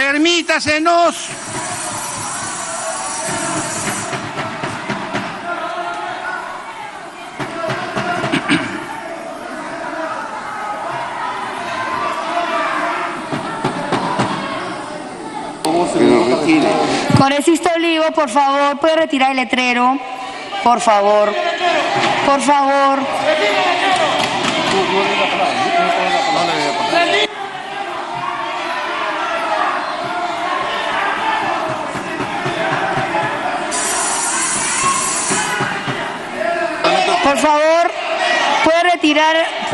Permítasenos Congresista Olivo, por favor, puede retirar el letrero. Por favor. Por favor. Por favor, puede retirar.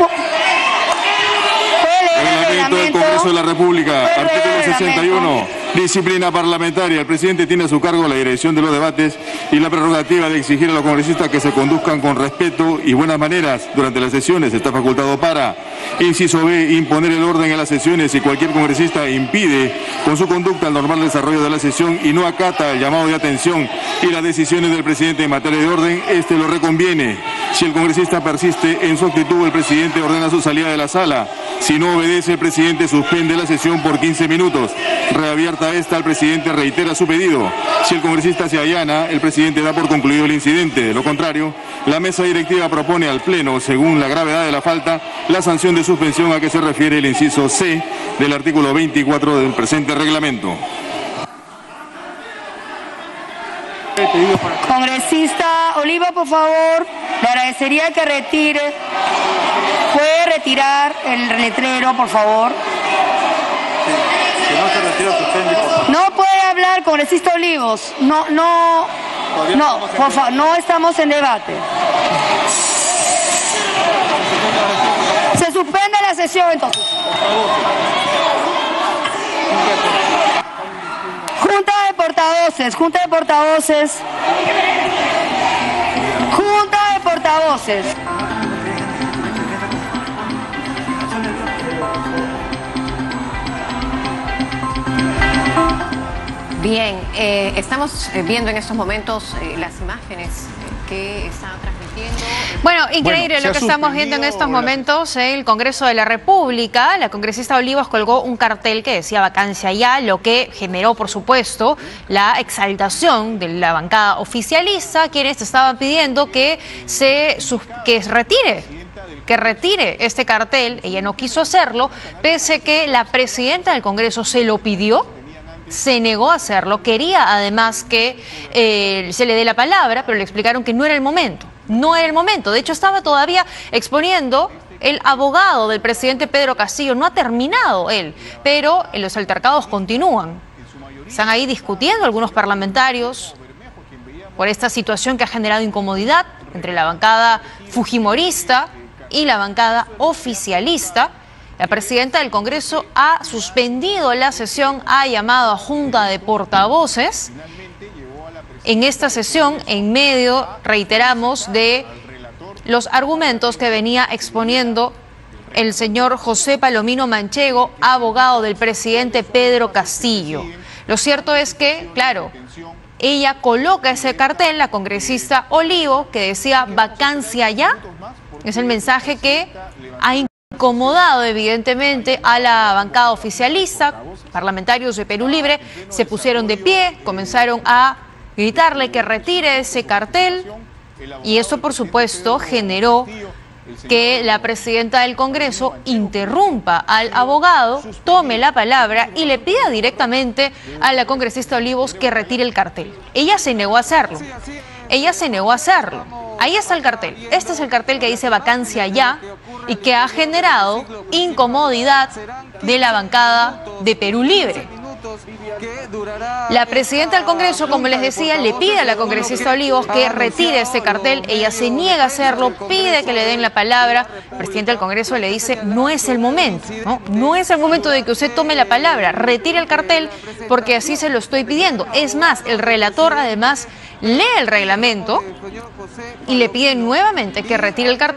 Reglamento del Congreso de la República, artículo 61. Disciplina parlamentaria. El presidente tiene a su cargo la dirección de los debates y la prerrogativa de exigir a los congresistas que se conduzcan con respeto y buenas maneras durante las sesiones. Está facultado para, inciso B, imponer el orden en las sesiones si cualquier congresista impide con su conducta el normal desarrollo de la sesión y no acata el llamado de atención y las decisiones del presidente en materia de orden, este lo reconviene. Si el congresista persiste en su actitud, el presidente ordena su salida de la sala. Si no obedece, el presidente suspende la sesión por 15 minutos. Reabierta esta, el presidente reitera su pedido. Si el congresista se allana, el presidente da por concluido el incidente. De lo contrario, la mesa directiva propone al Pleno, según la gravedad de la falta, la sanción de suspensión a que se refiere el inciso C del artículo 24 del presente reglamento. Congresista Oliva, por favor, le agradecería que retire. ¿Puede retirar el letrero, por favor? Si no se retira, suspende, por favor. No puede hablar, congresista Olivos. No, por favor, no estamos en debate. Se suspende la sesión, entonces. Junta de portavoces. Junta de portavoces. Bien, estamos viendo en estos momentos las imágenes que están transmitiendo. Bueno, increíble lo que estamos viendo en estos momentos en el Congreso de la República. La congresista Olivos colgó un cartel que decía vacancia ya, lo que generó, por supuesto, la exaltación de la bancada oficialista, quienes estaban pidiendo que retire este cartel. Ella no quiso hacerlo, pese que la presidenta del Congreso se lo pidió. Se negó a hacerlo, quería además que se le dé la palabra, pero le explicaron que no era el momento, de hecho estaba todavía exponiendo el abogado del presidente Pedro Castillo, no ha terminado él, pero los altercados continúan, están ahí discutiendo algunos parlamentarios por esta situación que ha generado incomodidad entre la bancada fujimorista y la bancada oficialista. La presidenta del Congreso ha suspendido la sesión, ha llamado a junta de portavoces. En esta sesión, en medio, reiteramos, de los argumentos que venía exponiendo el señor José Palomino Manchego, abogado del presidente Pedro Castillo. Lo cierto es que, claro, ella coloca ese cartel, la congresista Olivo, que decía vacancia ya. Es el mensaje que ha incomodado evidentemente a la bancada oficialista. Parlamentarios de Perú Libre se pusieron de pie, comenzaron a gritarle que retire ese cartel y eso por supuesto generó que la presidenta del Congreso interrumpa al abogado, tome la palabra y le pida directamente a la congresista Olivos que retire el cartel. Ella se negó a hacerlo. Ahí está el cartel. Este es el cartel que dice vacancia ya y que ha generado incomodidad de la bancada de Perú Libre. La presidenta del Congreso, como les decía, le pide a la congresista Olivos que retire este cartel. Ella se niega a hacerlo, pide que le den la palabra. El presidente del Congreso le dice, no es el momento, no es el momento de que usted tome la palabra, retire el cartel porque así se lo estoy pidiendo. Es más, el relator además lee el reglamento y le pide nuevamente que retire el cartel.